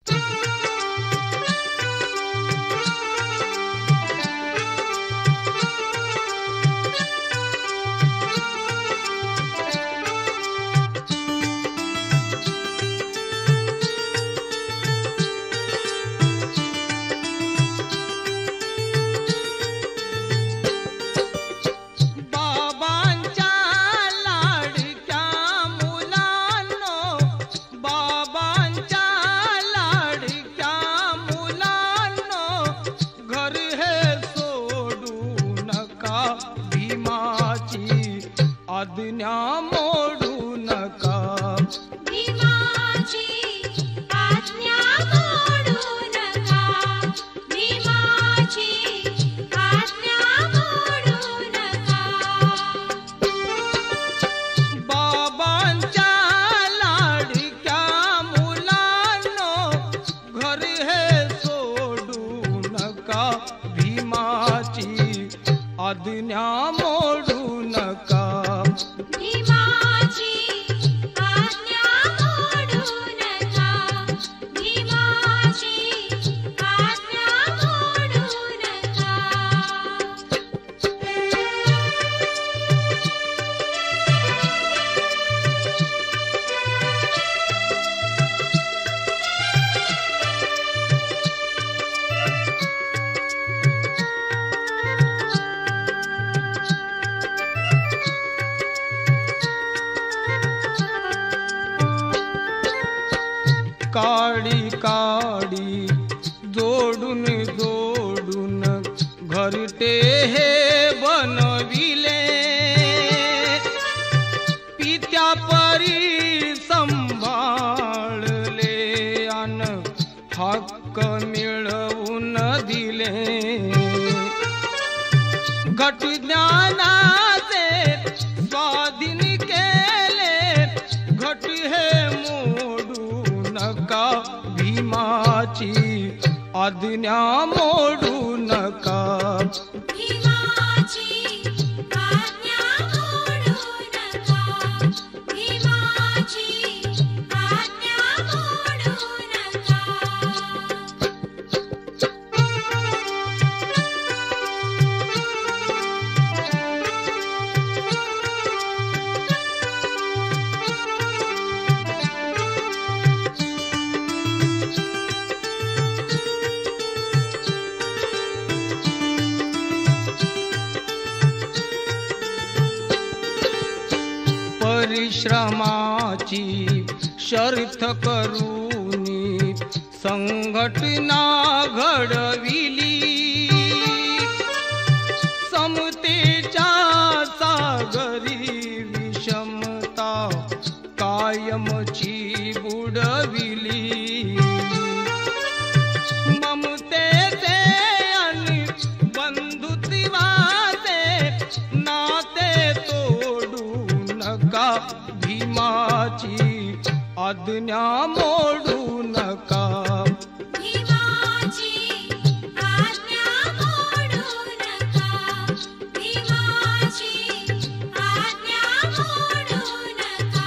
आज्ञा मोडू नका, भीमाची आज्ञा मोडू नका, भीमाची आज्ञा मोडू नका। बाबांच्या लाडक्या मुलांनो घर हे सोडू नका, भीमाची आज्ञा मोडू नका। भीमाची आज्ञा मोडू नका, भीमाची आज्ञा मोडू नका। काडी काडी जोडून जोडून घरटे हे बनविले, पित्या परी संभाळले अन हक्क मिळवून दिले। घट ज्ञानाचे स्वाधीन केले, घट हे मोडू नका, भीमाची आज्ञा मोडू नका। भीमाची आज्ञा मोडू नका, भीमाची आज्ञा मोडू नका। परिश्रमाची शर्थ करूनी संघटना घडविली, समतेच्या सागरी विषमता कायमची बुडविली। ममतेचे आणि बंधुत्वाचे नाते तोडू नका, भीमाची आज्ञा मोडू नका। भीमाची आज्ञा मोडू नका, भीमाची आज्ञा मोडू नका।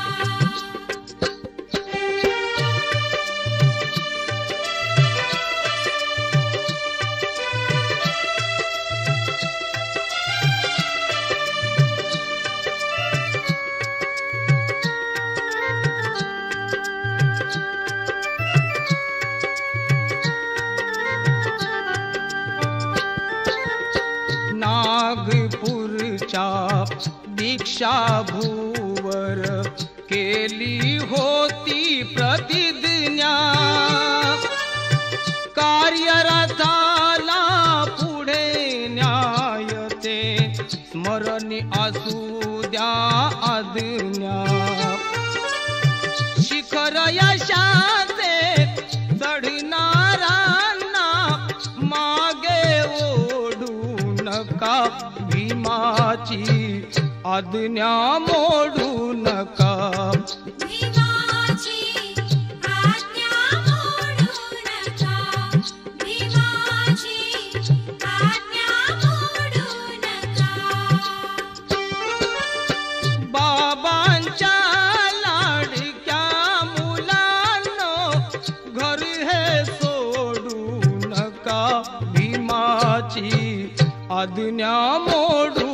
नागपूरच्या दीक्षाभूवर केली होती प्रतिज्ञा, कार्यरथाला पुढे न्यायते स्मरणी असू द्या आज्ञा। शिखर यशाचे चढणारांना मागे ओढू नका, भीमाची आज्ञा मोडू नका। भीमाची आज्ञा मोडू नका, भीमाची आज्ञा मोडू नका। बाबांच्या लाडक्या मुलांनो घर हे नका भीमाची आज्ञा मोडू